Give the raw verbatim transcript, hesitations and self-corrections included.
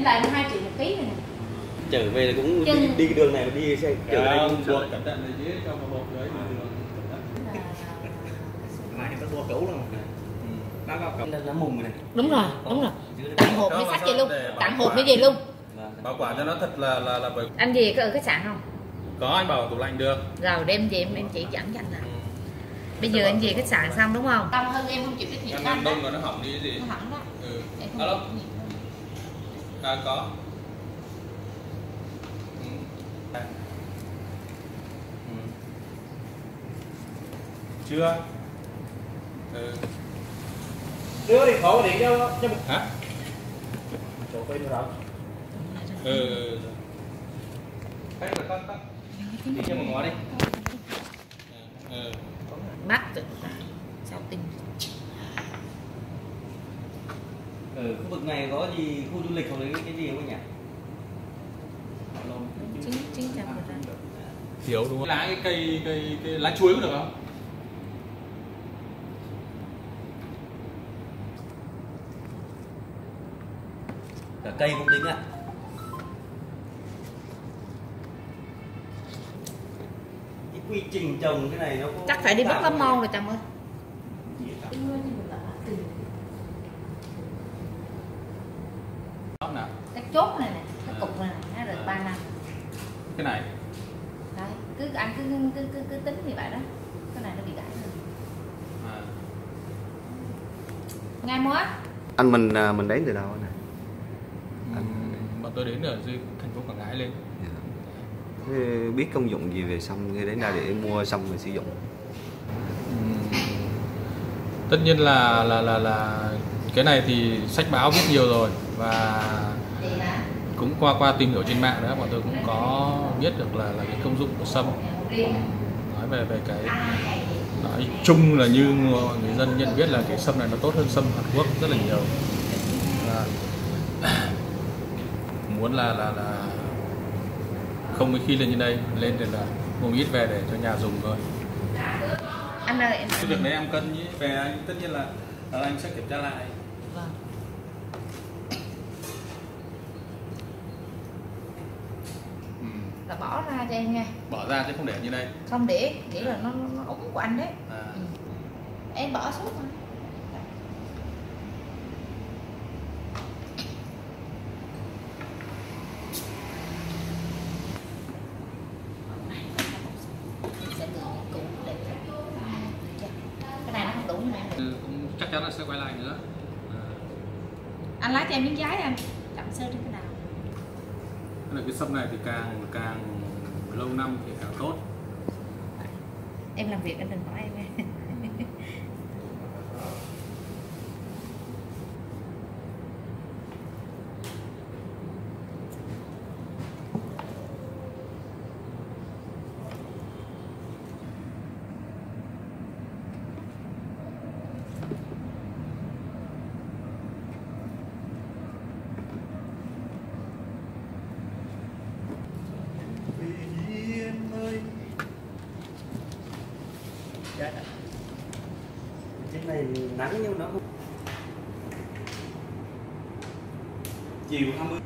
lại hai triệu một ký này nè. Trở về là cũng Chân... đi, đi cái đường này mà đi xe kiểu này không buộc cẩn thận này chứ cho một bột đấy mà đường cẩn thận. Máy này có bùa cũ luôn. Nó có cổng nó mùng này. Đúng rồi, đúng rồi. Tặng hộp mới sách vậy luôn, tặng hộp mới về luôn. Bảo quản cho nó thật là là là bởi... Anh về có ở khách sạn không? Có, anh bảo tủ lạnh được. Rồi đem về em chỉ dẫn cho anh nào. Bây giờ anh về khách sạn xong đúng không? Đông hơn em không chịu trách nhiệm. Em đông mà nó hỏng đi cái gì? Nó hỏng đó. Ừ. Alo. À có. Ừ. Ừ. Chưa. Ừ. Đưa đi khổ điện cho cho một Hả? chỗ quay nữa rồi. Ừ. Cách là tắt tắt. Đi cho một ngõ đi. Ừ. Mắt sao tin. Ừ, khu vực này có gì khu du lịch hoặc là cái gì không nhỉ? Chín chín trăm phần trăm. Thiếu đúng không? Lá cái cây cây cái lá chuối có được không? Cả cây cũng tính ạ. Cái quy trình trồng cái này nó có... Chắc phải đi bắt lắm mon rồi chồng ơi. Nào. Cái chốt này nè, cái cục này nó được ba năm. Cái này. Đấy, cứ anh cứ cứ cứ, cứ tính như vậy đó. Cái này nó bị gãy rồi. À. Ngày mới. Anh mình mình đến từ đâu anh? Anh... Bọn tôi đến ở dưới thành phố Quảng Ngãi lên. Dạ. Thế biết công dụng gì về sâm khi đến đây để mua sâm và sử dụng? Uhm. Tất nhiên là là là là cái này thì sách báo viết nhiều rồi và cũng qua qua tìm hiểu trên mạng đó, bọn tôi cũng có biết được là là cái công dụng của sâm. Nói về về cái nói chung là như người dân nhận biết là cái sâm này nó tốt hơn sâm Hàn Quốc rất là nhiều. Và muốn là là là không mấy khi lên như đây lên thì là mua ít về để cho nhà dùng thôi. Anh ơi em. Cái việc đấy em cân nhé, về anh tất nhiên là, là anh sẽ kiểm tra lại. Vâng. Ừ. Là bỏ ra cho em nha. Bỏ ra chứ không để như đây. Không để, để là nó nó ống của anh đấy. À. Ừ. Em bỏ suốt mà. Cái này nó không đủ nữa. Ừ, cũng chắc chắn là sẽ quay lại nữa. À. Anh lái cho em miếng giấy anh chậm sơ trên cái nào. Cái, cái sâm này thì càng càng lâu năm thì càng tốt. Em làm việc anh đừng hỏi em nha. Trên này nắng nhưng nó không chiều hai mươi